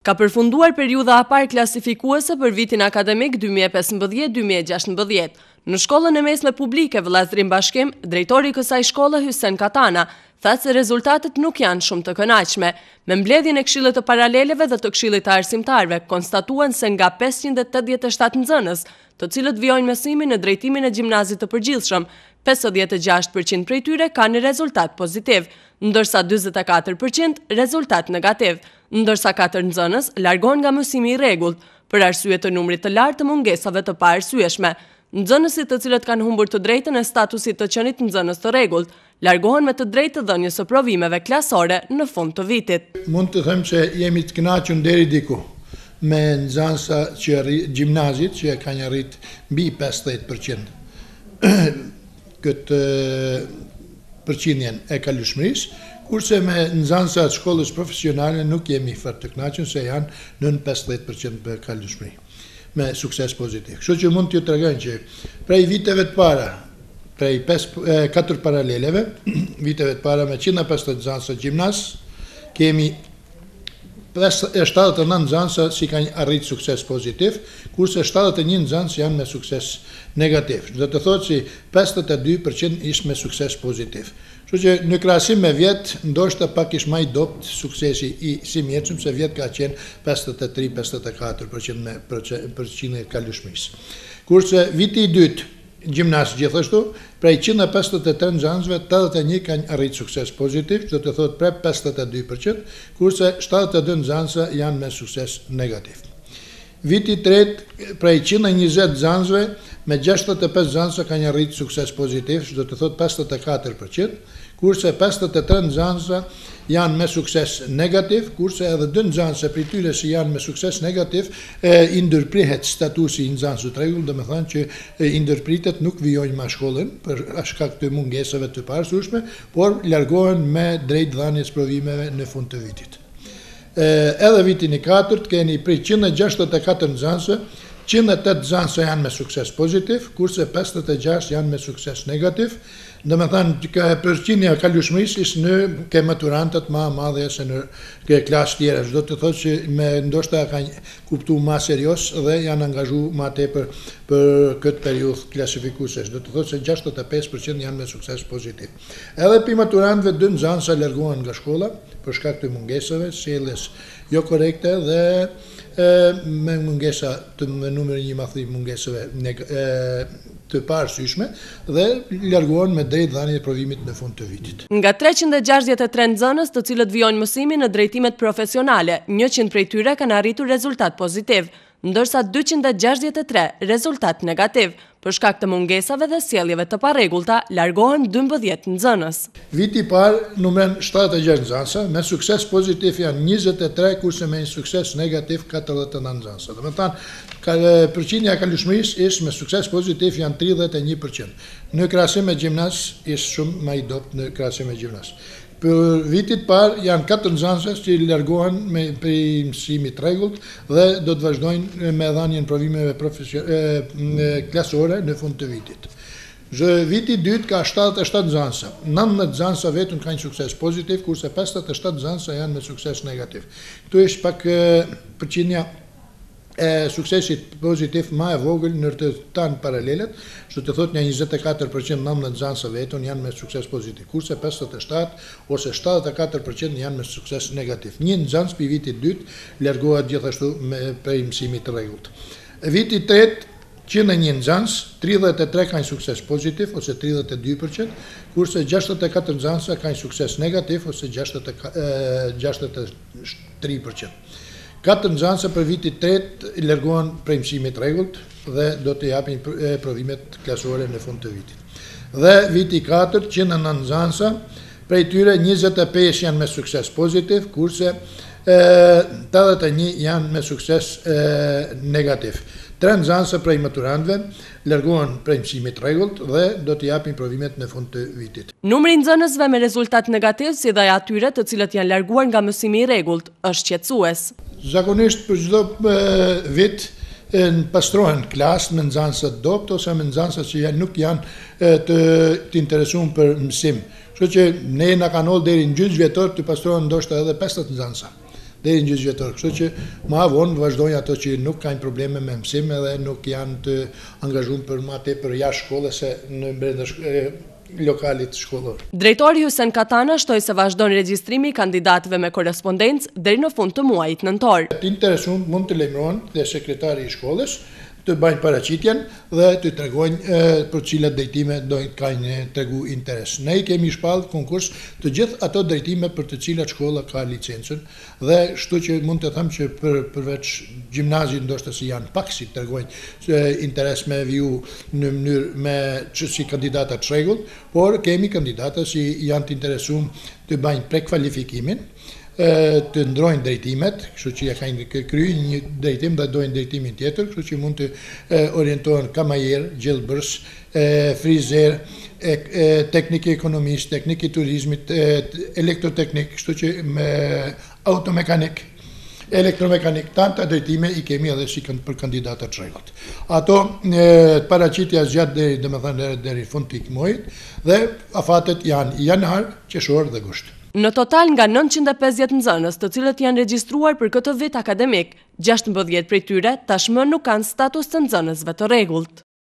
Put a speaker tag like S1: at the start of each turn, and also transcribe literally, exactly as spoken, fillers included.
S1: Ka përfunduar periudha e parë klasifikuese për vitin akademik dy mijë e pesëmbëdhjetë dy mijë e gjashtëmbëdhjetë. Në shkollën e mesme publike Vëllazërim Bashkim, drejtori i kësaj shkolle Hysen Katana tha se rezultatet nuk janë shumë të kënaqshme. Me mbledhjen e këshillit të paraleleve dhe të këshillit të arsimtarëve, konstatuan se nga pesëqind e tetëdhjetë e shtatë nxënës, të cilët vijojnë mësimin në drejtimin e gjimnazit të përgjithshëm, pesëdhjetë e gjashtë përqind prej tyre kanë rezultat pozitiv, ndërsa dyzet e katër përqind rezultat negativ, ndërsa katër nxënës largohen nga mësimi i rregullt për arsye të numrit të lartë të mungesave të paarsyeshme. Nxënësit të cilët kanë humbur të drejtën e statusit të qenit nxënës të rregullt largohen me të drejtë të dhënies së provimeve klasore në fund të vitit.
S2: Mund të them se jemi të kënaqur deri diku me nxënësa që gjimnazit që kanë arrit mbi pesëdhjetë përqind këtë përqindjen e kalueshmërisë, kurse me nxënësat të shkollës profesionale nuk jemi fort të kënaqur se janë në pesëdhjetë përqind për kalueshmëri me sukses pozitiv. Kështu që mund t'ju tregoj që prej viteve të para, prej katër paraleleve, viteve të para me njëqind e pesëdhjetë nxënësa gjimnaz, kemi shtatëdhjetë e nëntë nxënësa që kanë arrit sukses pozitiv, kurse shtatëdhjetë e një nxënës janë me sukses negativ. Do të thotë që pesëdhjetë e dy përqind ishte me sukses pozitiv. Kështu që në krahasim me vjet, ndoshta pak ish më i dobët suksesi i simjetshëm se vjet ka qenë pesëdhjetë e tre pesëdhjetë e katër përqind me përqind e kalueshmërisë. Kurse viti i dytë gjimnaz gjithashtu, prej njëqind e pesëdhjetë e tre nxënësve, tetëdhjetë e një kanë arrit sukses pozitiv, do të thotë prej pesëdhjetë e dy përqind, kurse shtatëdhjetë e dy nxënësa janë me sukses negativ. Viti i tretë, prej njëqind e njëzet nxënësve, me gjashtëdhjetë e pesë nxënësa kanë arrit sukses pozitiv, do të thotë pesëdhjetë e katër përqind, kurse pesëdhjetë e tre nxënësa janë me sukses negativ, kurse edhe dy nxënësa prej tyre që janë me sukses negativ, i ndërprihet statusi i nxënësit të rregullt, do të thonë që i ndërpritet, nuk vijojnë më shkollën për shkak të mungesave të paarsyeshme, por largohen me drejt dhënies provimeve në fund të vitit. Edhe vitin i katërt keni prej njëqind e gjashtëdhjetë e katër nxënësve, njëqind e tetë nxënësa janë me sukses pozitiv, kurse pesëdhjetë e gjashtë janë me sukses negativ. Do të thonë që përqindja e kalueshmërisë ishte në ke maturantët më e madhe se në ke klasë tjera. Do të thotë që me ndoshta kanë kuptuar më serioz dhe janë angazhuar më tepër për këtë periudhë klasifikuese. Do të thotë se gjashtëdhjetë e pesë përqind janë me sukses pozitiv. Edhe pi maturantëve dy nxënësa largohen nga shkolla për shkak të mungesave, sjelljes jo korrekte dhe me mungesa të me numër një madh mungesave të paarsyeshme dhe largohen me drejt dhënie provimit në fund të vitit.
S1: Nga treqind e gjashtëdhjetë e tre nxënës të cilët vijojnë mësimin në drejtimet profesionale, njëqind prej tyre kanë arritur rezultat pozitiv, ndërsa dyqind e gjashtëdhjetë e tre rezultat negativ. Për shkak të mungesave dhe sjelljeve të parregullta, largohen dymbëdhjetë nxënës.
S2: Viti i parë numëron shtatëdhjetë e gjashtë nxënësa, me sukses pozitiv janë njëzet e tre, kurse me sukses negativ katërdhjetë e nëntë nxënësa. Do të thonë, përqindja e kalueshmërisë ishte me sukses pozitiv janë tridhjetë e një përqind. Në krahasim me gjimnaz ishte shumë më i dobët në krahasim me gjimnaz. Për vitit parë janë katër nxënësa që largohen me prej mësimit të rregullt dhe do të vazhdojnë me dhënien provimeve klasore në fund të vitit. Zë viti i dytë ka shtatëdhjetë e shtatë nxënësa. nëntëdhjetë nxënësa vetëm kanë sukses pozitiv, kurse pesëdhjetë e shtatë nxënësa janë me sukses negativ. Këtu është pak përqindja e suksesit pozitiv më e vogël në të tanë paralelet, që të thotë një njëzet e katër përqind nëntëdhjetë nxënësa vetëm janë me sukses pozitiv, kurse pesëdhjetë e shtatë ose shtatëdhjetë e katër përqind janë me sukses negativ. Një nxënës për vitit dytë largohet gjithashtu me prej mësimit të rregullt. Viti i tretë njëqind e një nxënës, tridhjetë e tre kanë sukses pozitiv ose tridhjetë e dy përqind, kurse gjashtëdhjetë e katër nxënësa kanë sukses negativ ose gjashtëdhjetë e tre përqind. Katër nxënësa për vitin e tretë largohen prej mësimit të rregullt dhe do të japin provimet klasore në fund të vitit. Dhe viti i katërt, njëqind e nëntë nxënësa, prej tyre njëzet e pesë janë me sukses pozitiv, kurse tetëdhjetë e një janë me sukses negativ. Tre nxënësa prej maturantëve largohen prej mësimit të rregullt dhe do të japin provimet në fund të vitit.
S1: Numri i nxënësve me rezultat negativ, si dhe atyre të cilët janë larguar nga mësimi i rregullt, është qetësues.
S2: Zakonisht për çdo vit pastrohen klasë me nxënësa të dobët ose me nxënësa që nuk janë të, të interesuar për mësim. Kështu që ne na kanë ol deri në gjysmë vjetor të pastrohen ndoshta edhe pesëdhjetë nxënësa. deri në gjyqëtor. Kështu që më vonë vazhdojnë ato që nuk kanë probleme me mësim edhe nuk janë të angazhuar për më tepër jashtë shkollës se në brenda lokalit shkollor.
S1: Drejtori Husen Katana shtoi se vazhdon regjistrimi i kandidatëve me korrespondencë deri në fund të muajit nëntor.
S2: Të interesuar mund të lajmërohen dhe sekretari i shkollës të bajnë paraqitjen dhe të tregojnë për cilat drejtime do të kanë tregu interes. Ne i kemi shpallë konkurs të gjithë ato drejtime për të cilat shkolla ka licencën dhe kështu që mund të them që për përveç gjimnazit ndoshta si janë pak si tregojnë interes me viju në mënyrë me që si kandidata të rregullt, por kemi kandidata si janë të interesuar të bëjnë prekvalifikimin, të ndrojnë drejtimet, kështu që ja kanë kryer një drejtim dhe dojnë drejtimin tjetër, kështu që mund të orientohen kamajer, gjellëbërs, frizer, teknik ekonomist, teknik i turizmit, elektroteknik, kështu që me automekanik, elektromekanik, tanta drejtime i kemi edhe si për kandidatat të rregullt. Ato paraqitja zgjat deri domethënë deri fund të muajit dhe afatet janë janar, qershor dhe gusht.
S1: Në total nga nëntëqind e pesëdhjetë nxënës, të cilët janë regjistruar për këtë vit akademik, gjashtëmbëdhjetë prej tyre tashmë nuk kanë status të nxënësve të rregullt.